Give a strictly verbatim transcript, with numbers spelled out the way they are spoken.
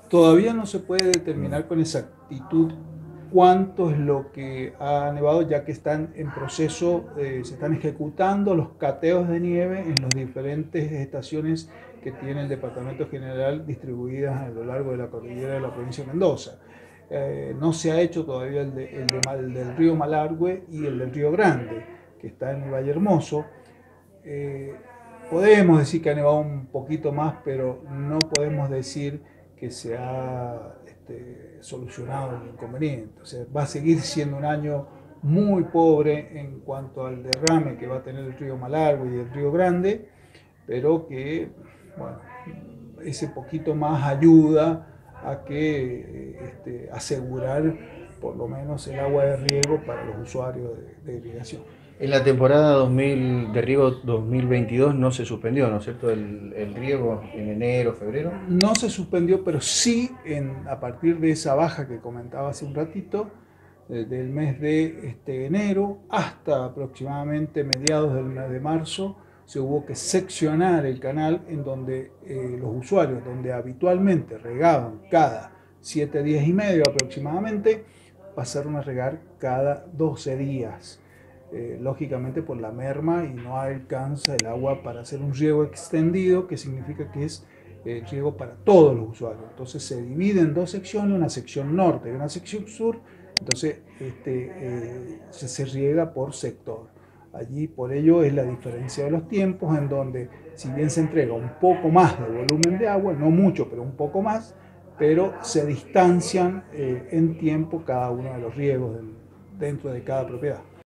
Todavía no se puede determinar con exactitud cuánto es lo que ha nevado, ya que están en proceso, eh, se están ejecutando los cateos de nieve en las diferentes estaciones que tiene el Departamento General distribuidas a lo largo de la cordillera de la provincia de Mendoza. Eh, no se ha hecho todavía el, de, el, de, el, del río Malargüe y el del río Grande, que está en el Valle Hermoso. Eh, podemos decir que ha nevado un poquito más, pero no podemos decir que se ha este, solucionado el inconveniente. O sea, va a seguir siendo un año muy pobre en cuanto al derrame que va a tener el río Malargüe y el río Grande, pero que, bueno, ese poquito más ayuda a que este, asegurar por lo menos el agua de riego para los usuarios de, de irrigación. En la temporada dos mil, de riego dos mil veintidós no se suspendió, ¿no es cierto?, el, el riego en enero, febrero. No se suspendió, pero sí en, a partir de esa baja que comentaba hace un ratito, eh, del mes de este, enero hasta aproximadamente mediados del mes de marzo, se hubo que seccionar el canal en donde eh, los usuarios, donde habitualmente regaban cada siete días y medio aproximadamente, pasaron a regar cada doce días. Eh, lógicamente por la merma y no alcanza el agua para hacer un riego extendido, que significa que es eh, riego para todos los usuarios. Entonces se divide en dos secciones, una sección norte y una sección sur, entonces este, eh, se, se riega por sector. Allí por ello es la diferencia de los tiempos, en donde si bien se entrega un poco más de volumen de agua, no mucho, pero un poco más, pero se distancian eh, en tiempo cada uno de los riegos del, dentro de cada propiedad.